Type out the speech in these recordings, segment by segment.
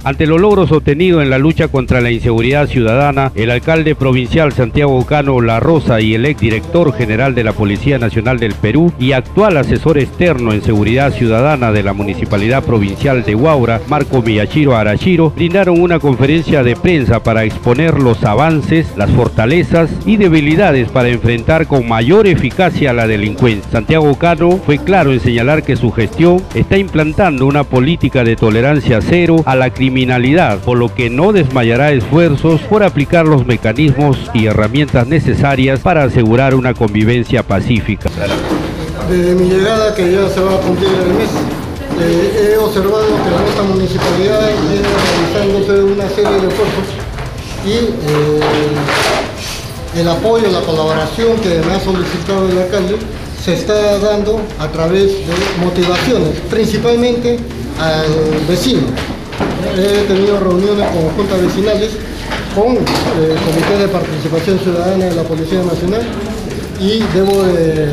Ante los logros obtenidos en la lucha contra la inseguridad ciudadana, el alcalde provincial Santiago Cano La Rosa y el exdirector general de la Policía Nacional del Perú y actual asesor externo en seguridad ciudadana de la Municipalidad Provincial de Huaura, Marco Miyashiro Arashiro, brindaron una conferencia de prensa para exponer los avances, las fortalezas y debilidades para enfrentar con mayor eficacia a la delincuencia. Santiago Cano fue claro en señalar que su gestión está implantando una política de tolerancia cero a la criminalidad, por lo que no desmayará esfuerzos por aplicar los mecanismos y herramientas necesarias para asegurar una convivencia pacífica. Desde mi llegada, que ya se va a cumplir el mes, he observado que en esta municipalidad viene realizándose una serie de esfuerzos y el apoyo, la colaboración que me ha solicitado el alcalde se está dando a través de motivaciones, principalmente al vecino. He tenido reuniones con juntas vecinales, con el Comité de Participación Ciudadana de la Policía Nacional y debo de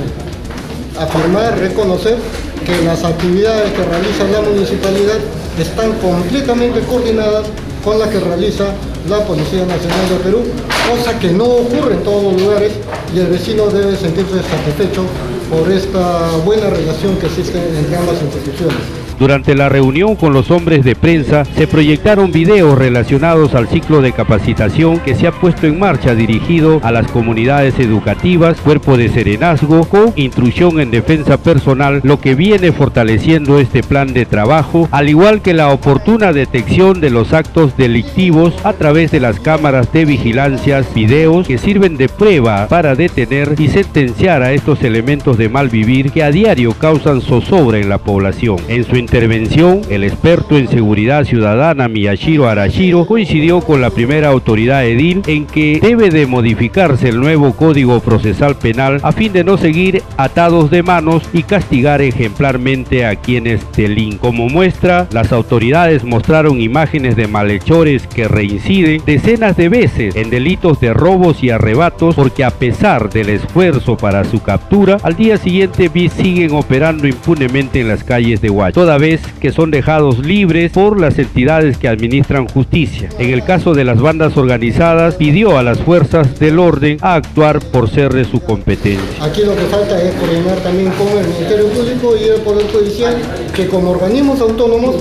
afirmar, reconocer que las actividades que realiza la municipalidad están completamente coordinadas con las que realiza la Policía Nacional de Perú, cosa que no ocurre en todos los lugares y el vecino debe sentirse satisfecho por esta buena relación que existe entre ambas instituciones. Durante la reunión con los hombres de prensa se proyectaron videos relacionados al ciclo de capacitación que se ha puesto en marcha dirigido a las comunidades educativas, cuerpo de serenazgo con instrucción en defensa personal, lo que viene fortaleciendo este plan de trabajo, al igual que la oportuna detección de los actos delictivos a través de las cámaras de vigilancia, videos que sirven de prueba para detener y sentenciar a estos elementos de mal vivir que a diario causan zozobra en la población. En su intervención, el experto en seguridad ciudadana Miyashiro Arashiro coincidió con la primera autoridad edil en que debe de modificarse el nuevo Código Procesal Penal a fin de no seguir atados de manos y castigar ejemplarmente a quienes delinquen. Como muestra, las autoridades mostraron imágenes de malhechores que reinciden decenas de veces en delitos de robos y arrebatos, porque a pesar del esfuerzo para su captura, al día siguiente siguen operando impunemente en las calles de Huacho, toda vez que son dejados libres por las entidades que administran justicia. En el caso de las bandas organizadas, pidió a las fuerzas del orden a actuar por ser de su competencia. Aquí lo que falta es coordinar también con el Ministerio Público y el Poder Judicial, que como organismos autónomos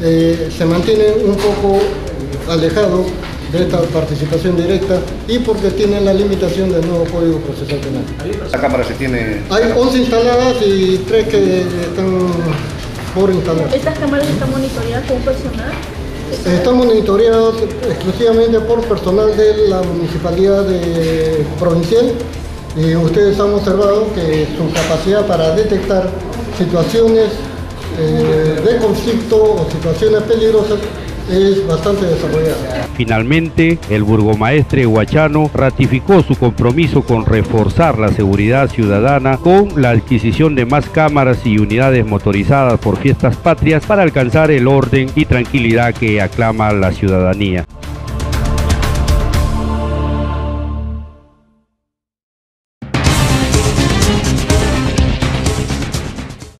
se mantienen un poco alejados de esta participación directa y porque tienen la limitación del nuevo Código Procesal Penal. La cámara se tiene... Hay 11 instaladas y 3 que están por instalar. ¿Estas cámaras están monitoreadas por personal? Están monitoreadas exclusivamente por personal de la Municipalidad Provincial y ustedes han observado que su capacidad para detectar situaciones de conflicto o situaciones peligrosas es bastante desarrollada. Finalmente, el burgomaestre huachano ratificó su compromiso con reforzar la seguridad ciudadana con la adquisición de más cámaras y unidades motorizadas por fiestas patrias para alcanzar el orden y tranquilidad que aclama la ciudadanía.